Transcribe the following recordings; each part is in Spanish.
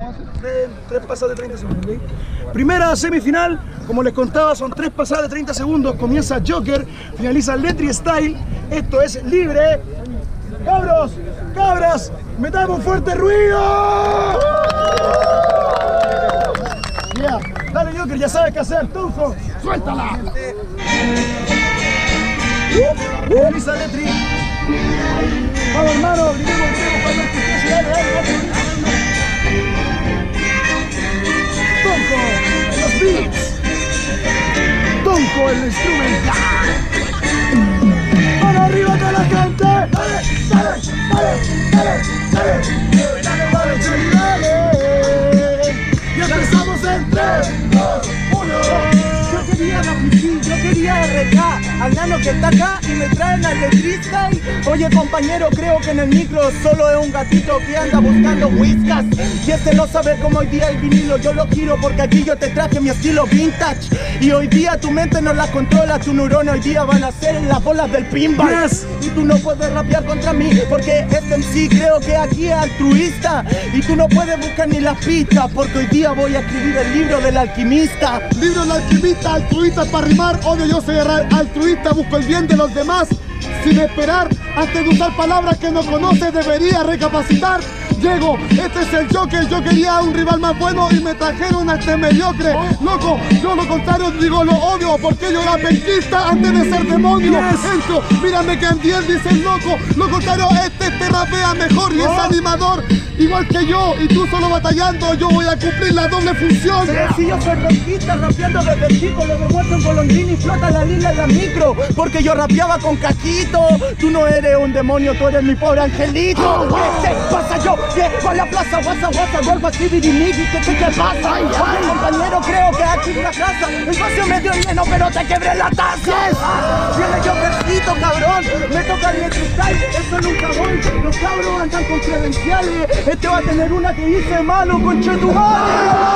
Tres pasadas de 30 segundos, ¿okay? Primera semifinal, como les contaba, son 3 pasadas de 30 segundos. Comienza Joker, finaliza Letri Style. Esto es libre. ¡Cabros! ¡Cabras! ¡Metamos un fuerte ruido! Yeah. Dale, Joker, ya sabes qué hacer. Tunjo, suéltala. Finaliza Letri. Vamos, hermano, gritemos para ver que dale. Tonko en los beats. Tonko en el instrumental. ¡Para arriba toda la gente! ¡Dale, dale, dale, dale, dale! ¡Dale, dale, Cheli, dale! ¡Y empezamos en 3, 2, 1! Yo quería RK, al nano que está acá y me traen al letrista. Oye compañero, creo que en el micro solo es un gatito que anda buscando whiskas. Y este no sabe cómo hoy día el vinilo yo lo quiero, porque aquí yo te traje mi estilo vintage. Y hoy día tu mente no la controla, tu neurona hoy día van a ser las bolas del pinball. Yes. Y tú no puedes rapear contra mí, porque este MC creo que aquí es altruista. Y tú no puedes buscar ni las pistas, porque hoy día voy a escribir el libro del alquimista. Libro del alquimista, altruista para rimar. Odio, yo soy altruista, busco el bien de los demás sin esperar. Antes de usar palabras que no conoce debería recapacitar. Llego, este es el Joker, yo quería un rival más bueno y me trajeron a este mediocre. Loco, yo lo contrario digo lo odio, porque yo era penquista antes de ser demonio. Entro, mírame que en 10 dicen loco, lo contrario este te rapea mejor y es animador. Igual que yo y tú solo batallando, yo voy a cumplir la doble función. Pero si yo soy rockista, rapeando desde chico, lo demuestro en Colondrini y flota la línea en la micro, porque yo rapeaba con Caquito. Tú no eres un demonio, tú eres mi pobre angelito. ¿Qué te pasa yo? Llego a la plaza, guasa, golfa, chibirimigi, ¿qué te pasa? Oye compañero, creo que aquí fracasa. El vaso medio lleno, pero te quebré la taza. Viene yo percito, cabrón, me toca el cristal, eso nunca voy. Los cabros andan con credenciales. Este va a tener una que dice malo, conchetumare.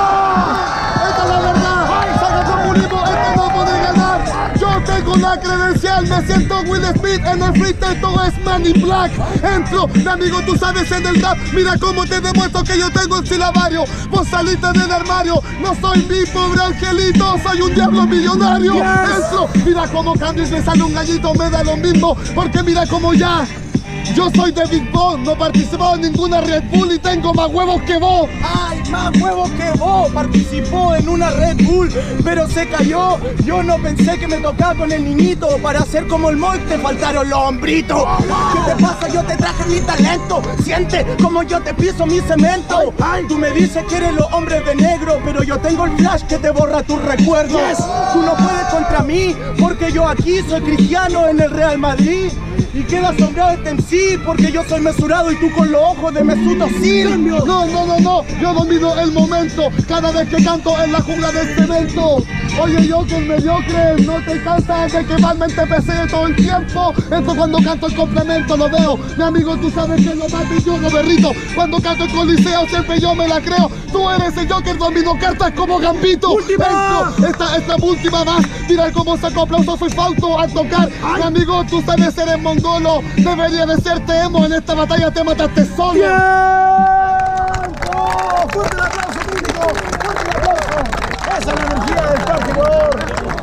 Esta es la verdad, saca populismo, este no puede ganar. Yo tengo la credencial, me siento Will Smith en el freestyle, todo es Man in Black. Entro, mi amigo, tú sabes en el rap, mira cómo te demuestro que yo tengo el silabario. Vos saliste del armario, no soy mi pobre angelito, soy un diablo millonario. Entro, mira cómo cambio y me sale un gallito, me da lo mismo, porque mira cómo ya. Yo soy de Big Boss, no participó en ninguna Red Bull y tengo más huevos que vos. Ay, más huevos que vos. Participó en una Red Bull, pero se cayó. Yo no pensé que me tocaba con el niñito. Para ser como el Moy te faltaron los hombritos. ¿Qué te pasa? Yo te traje mi talento. Siente como yo te piso mi cemento. Tú me dices que eres los hombres de negro, pero yo tengo el flash que te borra tus recuerdos. Tú no puedes contra mí, porque yo aquí soy cristiano en el Real Madrid. Y queda asombrado este MC, porque yo soy mesurado y tú con los ojos de Mesut Özil. No, yo domino el momento cada vez que canto en la jungla del cemento. Oye, yo que mediocre, no te cansas de quemarme en TPC todo el tiempo. Esto cuando canto el complemento lo veo. Mi amigo, tú sabes que lo mato y yo lo berrito. Cuando canto el coliseo siempre yo me la creo. Tú eres el Joker, domino cartas como Gambito. Esta última más, mira cómo saco aplausos, soy Fausto al tocar. Mi amigo, tú sabes, eres mongolo. Debería de ser emo, en esta batalla te mataste solo. ¡Tiempo! ¡Fuerte el aplauso, público! ¡Fuerte el aplauso! ¡Esa es la energía del parque, jugador!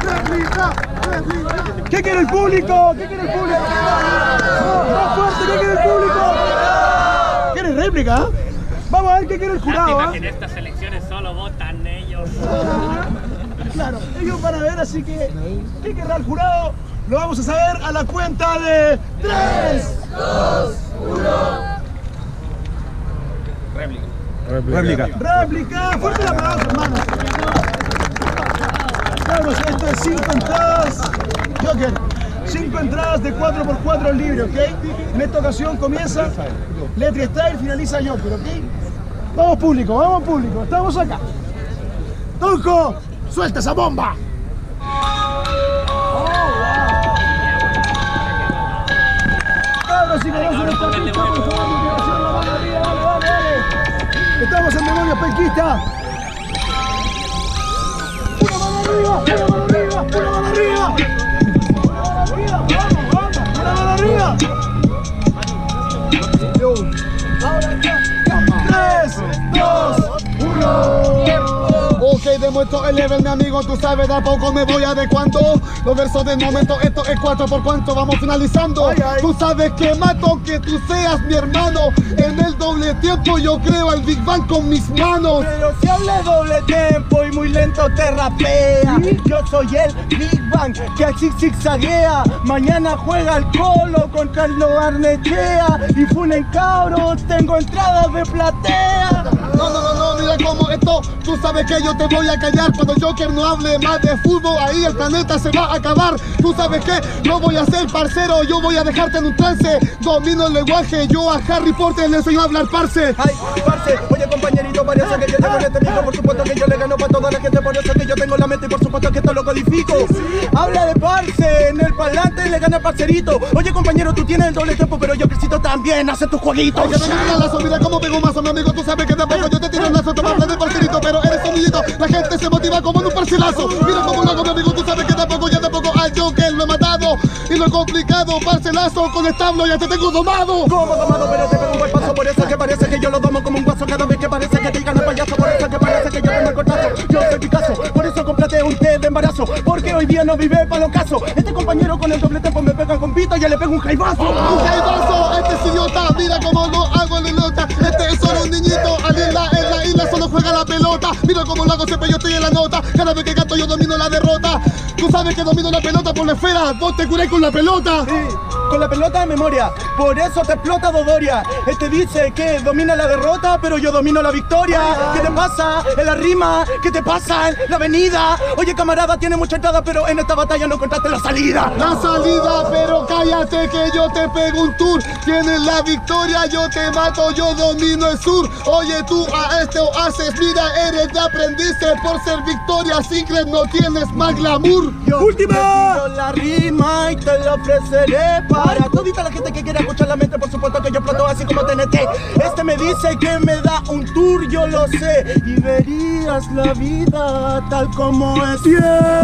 ¿Qué quiere el público? ¿Qué quiere el público? ¡Más fuerte! ¿Qué quiere el público? ¿Quieres réplica? Vamos a ver qué quiere el jurado. Lástima que en estas elecciones solo votan ellos. Claro, ellos van a ver, así que ¿qué querrá el jurado? Lo vamos a saber a la cuenta de 3, 2, 1. Réplica. Fuerte el aplauso, hermanos. Vamos, esto es 5 entradas. Joker, 5 entradas de 4x4 libre, ¿ok? En esta ocasión comienza Letri Style, finaliza Joker, ¿ok? Vamos público, estamos acá. Tonko, suelta esa bomba. Si conocen esta pista, por favor, motivación, la mano arriba, dale. Estamos en Demonios Penquista. Una mano arriba, una mano arriba, una mano arriba. Una mano arriba. Ahora ya. 3, 2, 1. Ok, demuestro el level, mi amigo, tú sabes, de a poco me voy adecuando. Los versos del momento, esto es 4 por cuánto, vamos finalizando. Tú sabes que mato que tú seas mi hermano. En el doble tiempo yo creo el Big Bang con mis manos. Pero si habla doble tempo y muy lento te rapea. Yo soy el Big Bang que así zigzaguea. Mañana juega el Colo contra el Arnechea. Y funen cabros, tengo entradas de platea. No, mira cómo esto, tú sabes que yo te voy a callar. Cuando Joker no hable más de fútbol, ahí el planeta se va a acabar. Tú sabes que no voy a ser parcero, yo voy a dejarte en un trance. Domino el lenguaje, yo a Harry Potter le enseño a hablar parce. Ay, parce, oye compañerito, parece que yo tengo este mico. Por supuesto que yo le gano para toda la gente, por eso que yo tengo la mente y por supuesto que esto lo codifico. Habla de parce, en el parlante le gana el parcerito. Oye compañero, tú tienes el doble tiempo, pero yo Crisito también hace tus jueguitos. Ay, que me mira lazo, mira cómo pego mazo, mi amigo, tú sabes que de a poco yo te tiro el lazo, te hablas de parcerito, pero eres un niñito, la gente se motiva como en un parcelazo. Mira cómo lo hago, mi amigo, tú sabes que de a poco, ya de a poco al Joker lo he matado. Y lo he complicado, parcelazo con establo, ya te tengo domado. Como domado, pero te pego un buen paso, por eso que parece que yo lo domo como un guaso. Cada vez que parece que te gana el payaso, por eso que parece que yo tengo el cortazo. Yo soy Picasso, por eso cómprate un té de embarazo, porque hoy día no vive pa' los casos. Este compañero con el doble tempo me pega con pito y ya le pego un jaibazo. Un jaibazo, este es idiota, mira cómo lo hago en la nota. Este es solo un niñito, allí en la isla solo juega la pelota. Mira cómo lo hago, siempre yo estoy en la nota. Cada vez que canto yo domino la derrota. Tú sabes que domino la pelota por la esfera, vos te curé con la pelota. Sí, con la pelota de memoria, por eso te explota Dodoria. Este dice que domina la derrota, pero yo domino la victoria. ¿Qué te pasa en la rima? ¿Qué te pasa en la avenida? Oye camarada, tiene mucha entrada, pero en esta batalla no encontraste la salida. La salida, pero cállate que yo te pego un tour. Tienes la victoria, yo te mato, yo domino el sur. Oye tú a este o haces, mira, eres de aprendices. Por ser Victoria Secret no tienes más glamour. ¡Última! Yo la rima y te la ofreceré para todita la gente que quiera escuchar la mente. Por supuesto que yo exploto así como TNT. Este me dice que me da un tour, yo lo sé. Y verías la vida tal como es. ¡Tiempo!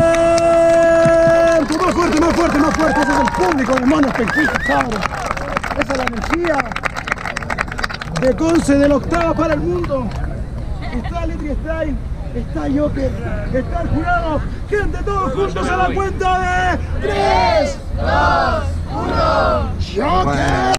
Más fuerte, más fuerte, más fuerte. Ese es el público de Monos Penquistas, cabros. Esa es la energía de Conce de la octava para el mundo. Está Litri Style, está Joker, está el jurado. Gente, todos juntos a la cuenta de 3, 2, 1. ¡Joker!